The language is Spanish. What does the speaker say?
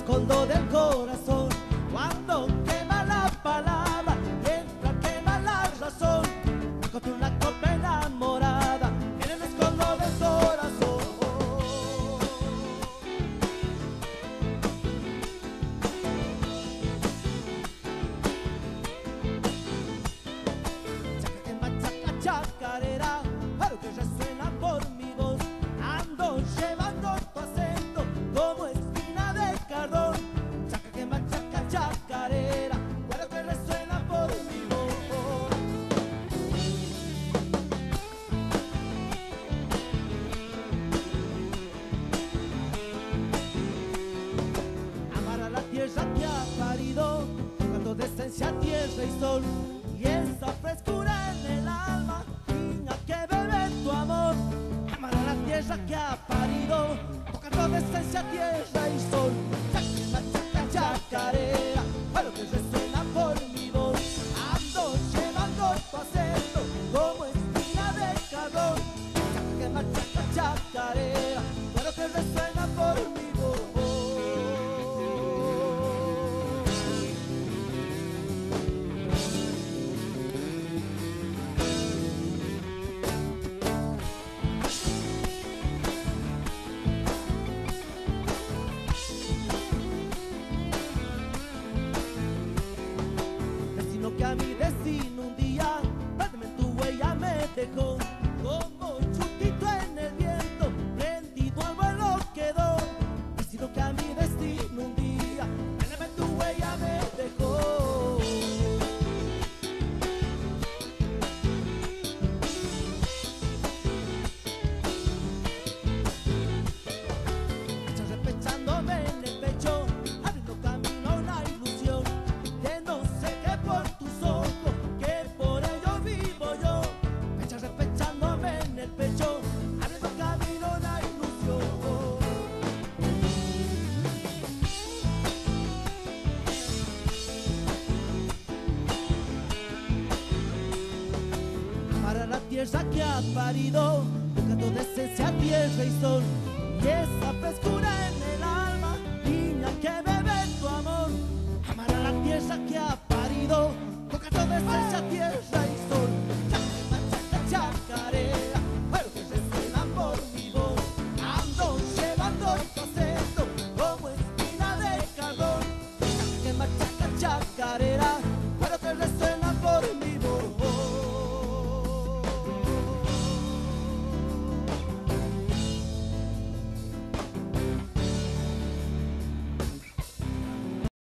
fondo del corazón, cuando quema la palabra, mientras quema la razón, encontré una copa enamorada en el escondo del corazón. Chaca que machaca chacarera, algo que resuena por mi voz, ando llevando tu acento como espina de cardón. Chaca que machaca chacarera, algo que resuena por mi voz. Amar a la tierra que ha parido, tocando de esencia tierra y sol, y esa frescura en el alma, niña que bebe tu amor. Amar a la tierra que ha parido, tocando de esencia tierra y sol. Chaca, machaca, chacarera, algo que resuena por mi voz, ando llevando tu acento como espina de cardón. Chaca, machaca, chacarera, algo que resuena por mi voz. Destino que a mi destino un día, perdeme en tu huella me dejó, como chutito en el viento, prendido al vuelo quedó. Destino que a mi destino un día, perdeme en tu huella me dejó. Ella repechándome en el pecho, abriendo camino a una ilusión, que no sé qué por tus ojos, que por ello vivo yo. Ella repechándome en el pecho, abriendo camino a una ilusión. Para la tierra que ha parido, buscando de esencia tierra y sol, y esa frescura en el alma, niña que bebe tu amor. Amar a la tierra que ha parido, buscando de esencia tierra y sol. Chaca, machaca, chacarera, algo que resuena por mi voz, ando llevando tu acento como espina de cardón. Chaca, machaca, chacarera,